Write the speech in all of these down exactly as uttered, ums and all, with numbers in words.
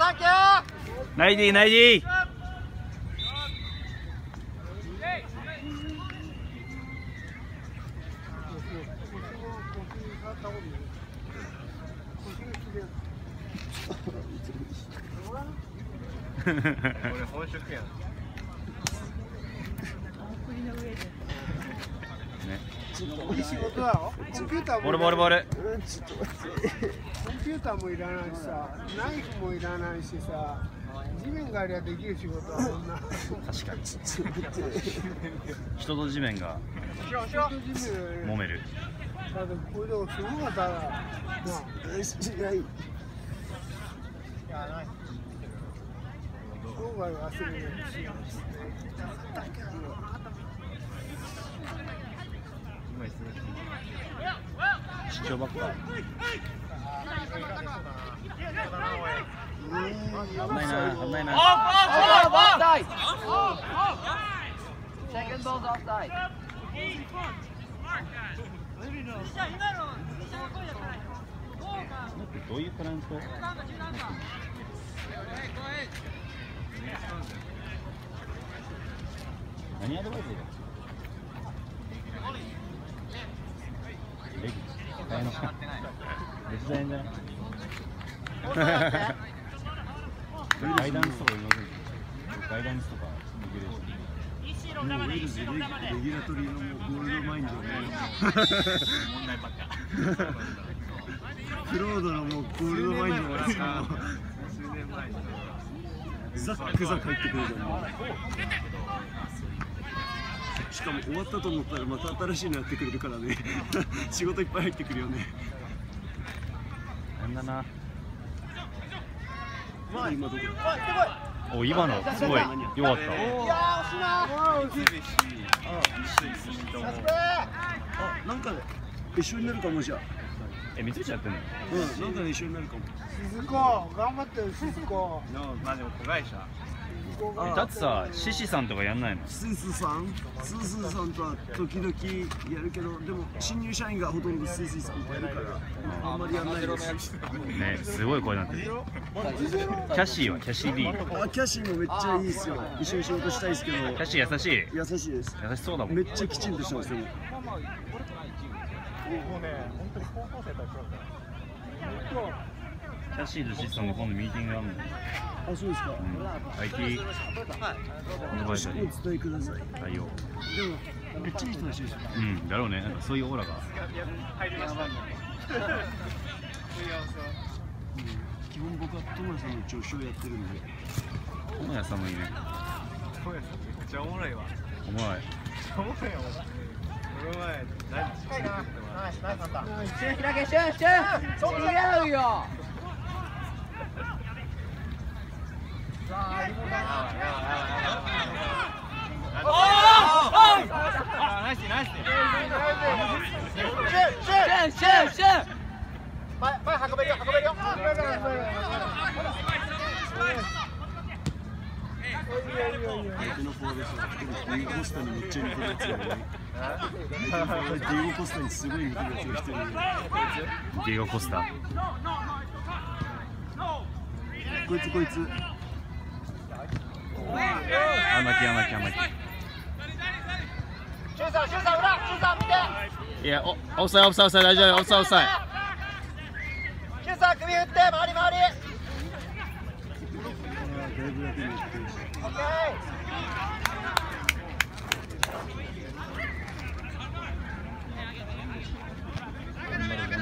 ナイディナイディこれ本職やん。 いい仕事だよ。コンピューターもボールボールボール。 コンピューターもいらないしさ、ナイフもいらないしさ、地面がありゃできる仕事はそんな。 確かに。人と地面が揉める。 だってこれでもすごかったら、なあ。生涯忘れないし。 出張ばっか。危ないな、危ないな。どういうプラント？何アドバイスだよ。レギ大変じゃない大変じゃないガイダンスとかいませんガイダンスとかできるしもうウェルズレギュラトリーのもうゴールドマインドの問題ばっかフロードのもうゴールドマインドが数年前ザックザク入ってくるじゃん。しかも終わったと思ったらまた新しいのやってくれるからね仕事いっぱい入ってくるよね。なんだな。今どこ？お、今のすごい良かった。いやー、惜しいな。あ、なんか一緒になるかもじゃ。え、三菱やってんの？うん、なんかね一緒になるかも。 静子、頑張ってよ静子。 まあでも子会社。だってさ、シシさんとかやんないの？ スースーさん、スースーさんとは時々やるけど、でも新入社員がほとんどスースーさんとやるから、あんまりやんないです。 ね、すごい声になってる。キャシーはキャシー D。 あ、キャシーもめっちゃいいですよ。一緒に仕事したいですけど。キャシー優しい。 優しいです。 優しそうだもん。 めっちゃきちんとしてますよ。もうね、 本当に高校生と一緒だから。 キャシーとシスさんの今度ミーティングがあるの。 あ、そうですか。 うん、アイティー アドバイザリー。 お伝えください。 対応。 でもめっちゃいい人らしいですよ。 うん、だろうね。なんかそういうオーラが。 入りました。 基本僕は友也さんの助手をやってるんで。 友也さんもいいね。 友也さんめっちゃおもろいわ。 おもろい。 おもろいよ。この前、近いな。ナイス、ナイスだった。 シュン開け、シュン、シュン。そっち違うよ。さあ、リモート。 おお。ナイス、ナイス。シュン、シュン、 シュン、シュン。 前、前運べるよ、運べるよ。運べるよ。 相手のフォワードさん、ディエゴ・コスタにめっちゃ似てるやつがいる。ディエゴ・コスタにすごい似てるやつが一人いる。 ディエゴ・コスタ。 こいつこいつ。 甘き甘き甘き。 シュンさん、シュンさん、裏、シュンさん見て。 いや、お、オフサイド、オフサイド、大丈夫、オフサイド、オフサイド。 シュンさん、首振って、回り回り。オッケー。 頑張れ、頑張れ。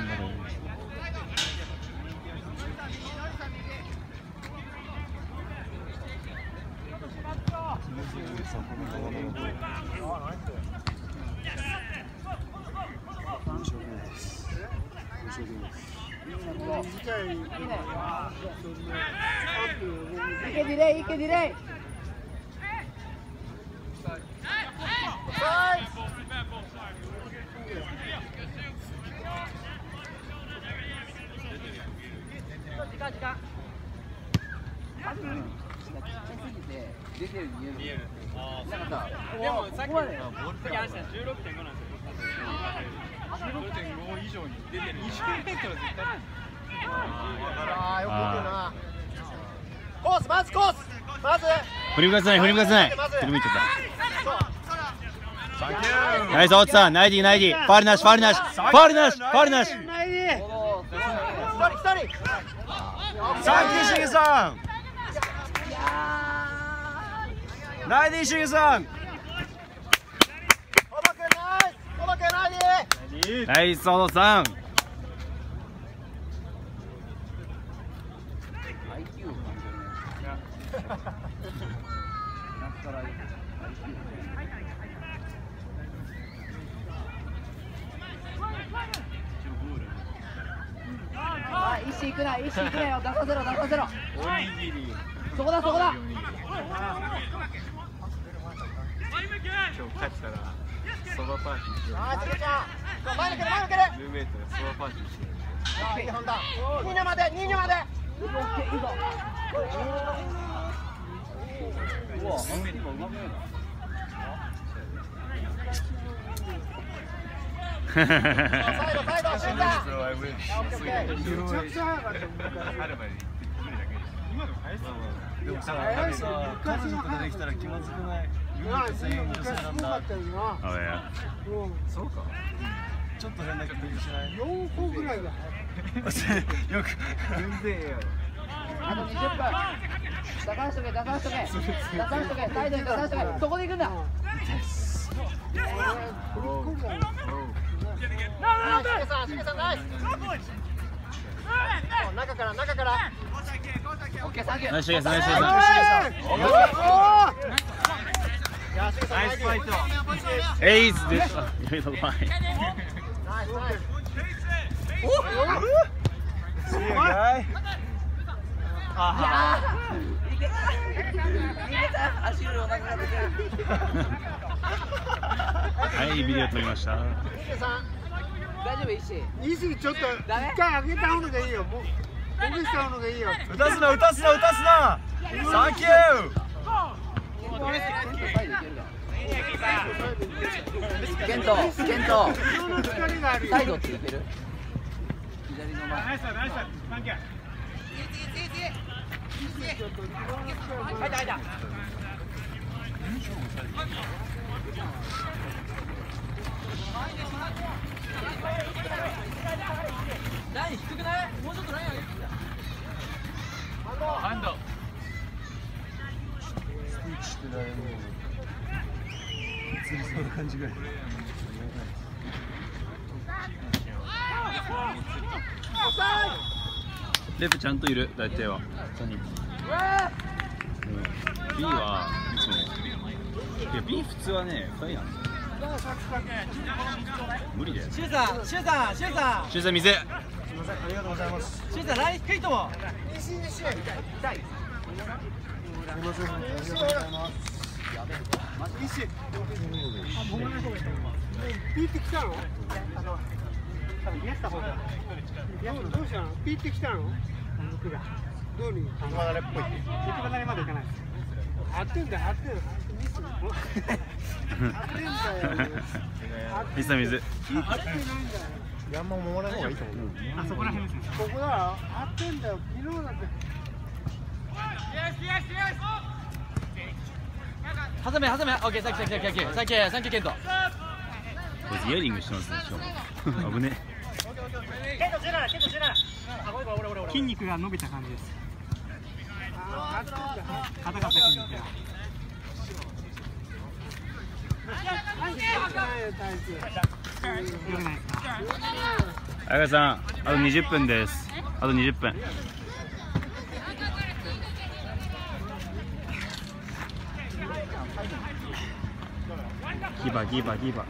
いけディレイ、いけディレイ。時間時間。出てる見える。なんかさ、でもさっきのボール的話したじゅうろくてんごなんですよ。じゅうろくてんご以上に出てる。にじゅうメートル絶対。 ああ、よく見てるな。 スまずコースまず振り向かせない振り向かせない振り向いちゃったナイス大津さんナイディナイディファウルなしファウルなしファウルなしファウルなしないで一人一人サンキューシゲさんナイディシゲさん小野君ナイス小野君ナイディナイス小野さんあ、石行くな、石行くなよ、出させろ、出させろ。そこだ、そこだ。 今日勝ったらそばパーティーしよう。 ナイスルちゃん前抜ける前抜けるルーメイトがそばパーティーしよう。 いい本田ににまでににまでオッケー、いいぞ。 うわ、今うまくないな。 サイドサイドシューターめちゃくちゃ早かったでもさ、あれさ、彼女とかできたら気まずくない？ユーと全員女性なんだ。 あや。 そうか。ちょっと変な感じしない？ よんこぐらいだ。 よく全然ええやろ。 あとにじゅっぷん。出さしとけ、出さしとけ。出さしとけ、サイドに出さしとけ。そこで行くんだ。 ナイス、しげさん、しげさんナイス。中から中から。 オッケー、サンキュー。 ナイスシゲさんナイスシゲさん。 ナイスファイト。 エイズです。You're the line. ナイスナイス。 See you guy. 足よりお腹が出てる。 はい、ビデオ撮りました。 しげさん。 大丈夫、石。 石ちょっと一回上げた方がいいよ。もうほぐした方がいいよ。 打たすな打たすな打たすな。サンキュー。 ケント、ケント。 後ろの力があるよ。 サイドっていける。左の前。 入った入った。 ライン低くない？もうちょっとライン上げて。 ハンド。 スピーチしてないの。釣りそうな感じぐらい。 レフちゃんといる大体は。B はいつも。いや B 普通はね、ふたりなんだよ。無理だよ。 シュウさん、シュウさん、シュウさん。 シュウさん水。 すみません、ありがとうございます。 シュウさん、ライン低いと思う。 石石。 すみません、ありがとうございます。 石。ピーってきたの？多分やった方が。どうしたの？ピーってきたの？どうに？ 雪離れっぽい。 雪離れまでいかない。合ってんだよ、合ってんだよ。合ってんだよ。 水さん水。 あんま守らない方がいいと思う。 あそこら辺ですね。ここだ。合ってんだよ。昨日だって。 はざめはざめ。オッケー、サンキューサンキューサンキューサンキューサンキューケント。 こいつイヤリングしてますね。しかも危ねケントじゅうなな、ケントじゅうなな。あ、これこれ俺俺俺。 筋肉が伸びた感じです。硬かった筋肉が。 え。綾香さん、あとにじゅっぷんです。あとにじゅっぷん。ギバギバギバ。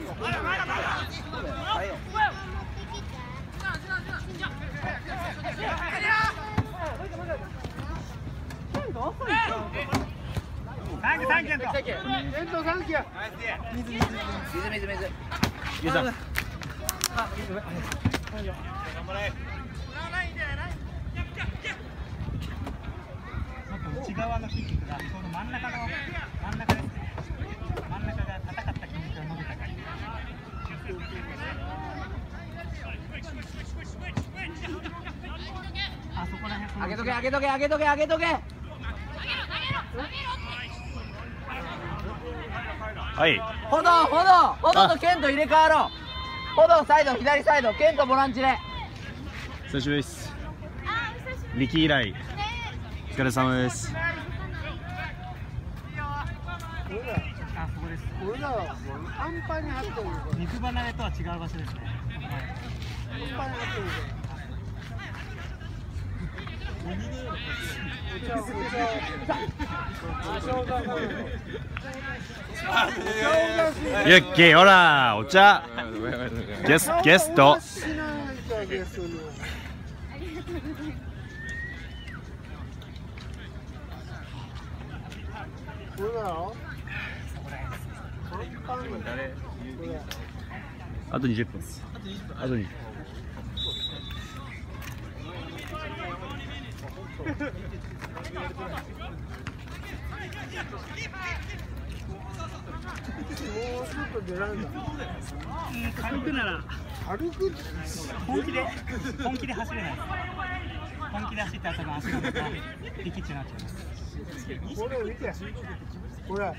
サンキューサンキュー。ケントサンキュー。 水水水。 ゆうさん。 頑張れ。内側の筋肉がちょうど真ん中の真ん中ですね。真ん中が硬かった筋肉が伸びた感じ。あそこら辺。 上げとけ上げとけ上げとけ上げとけ。 はい。 歩道歩道歩道とケント入れ替わろう。歩道サイド左サイドケントボランチで。 久しぶりです。力以来お疲れ様です。 俺らはもう安パンに張ってるよ。 肉離れとは違う場所ですね。 安パンに張ってるよ。 ユッキーほらお茶。ゲスゲスト。あとにじゅっぷんです。あとにじゅっぷん。 もうちょっと出られない。 軽くなら軽く本気で本気で走れない。本気で走ったら多分足がピキッチになっちゃいます。 これ見て。これ。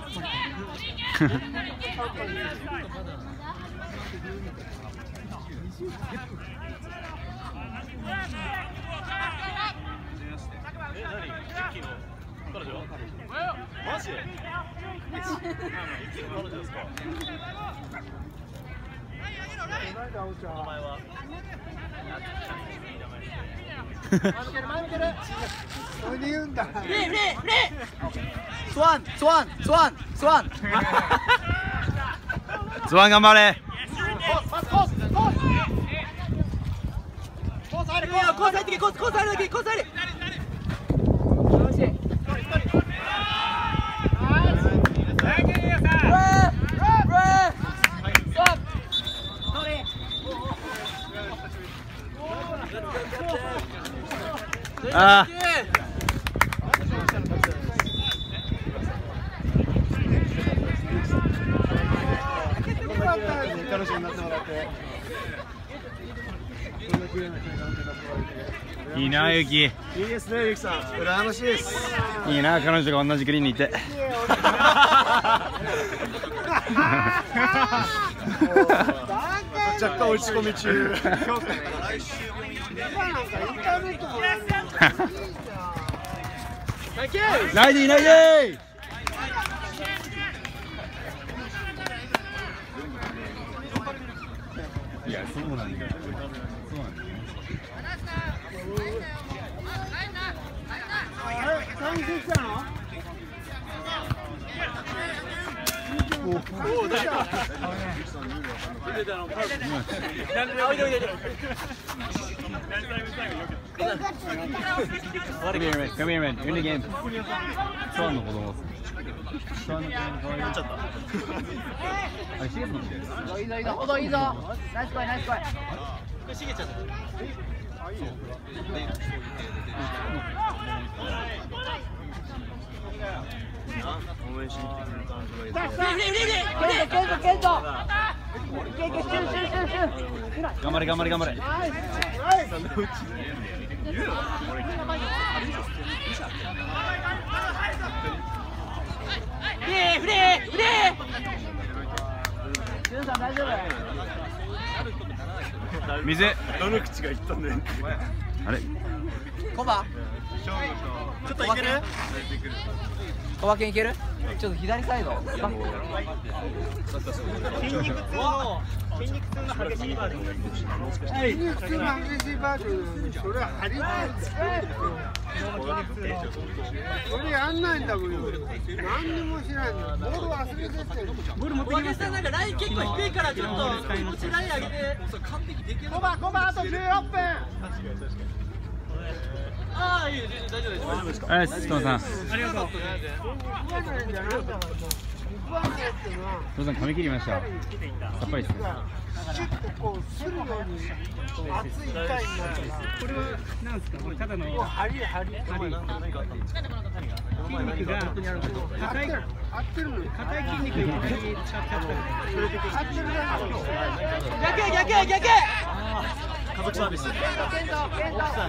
マジ？ それで言うんだ。 フリーフリーフリー。スワンスワンスワンスワン。 スワン頑張れ。 コースコースコース。コース入れコースコース入ってけコースコース入るだけコース入る。よし。 ああ。 彼女になってもらって。 いいなゆき。いいいですねゆきさん。羨ましいです。 いいな彼女が同じグリーンにいて。 若干落ち込み中。 ナイディナイディ。いやそうなんだよ。そうなんだよ。 完成したの？おお大丈夫。 Come here, man. Come here, man. You're in the game. スワンの子供。スワンの子供可愛い。なっちゃった。あれ、シゲさんみたいです。 いいぞいいぞ、ほどいいぞ。ナイス声ナイス声。 応援しに来てくれた人がいて。 ケントケントケント。ケントシュンシュンシュンシュン。 頑張れ頑張れ頑張れ。 フリーフリーフリー。ジュンさん大丈夫？ 水。 どの口が言ったんだよ。 あれ？ コバ？ ちょっといける？ コバケンいける？ちょっと左サイド。 筋肉痛の筋肉痛の激しいバージョン。 筋肉痛の激しいバージョンなのにそれは張り替えてそれやんないんだもんよ。何にもしないの。ボール忘れてってる。 ボール持ってきました。なんかライン結構低いからちょっとこっちライン上げて完璧できる。 コバコバあとじゅうろっぷん。 ああいい大丈夫です。大丈夫ですか。 はい、ストーンさん。 ありがとう。 父さん髪切りました。さっぱりですね。 シュッとこうするように熱い痛いになるから。 これはなんですか。これただのもう針針筋肉が硬い合ってるのに硬い筋肉に使っちゃった。 合ってるだけ。 逆逆逆。 家族サービス。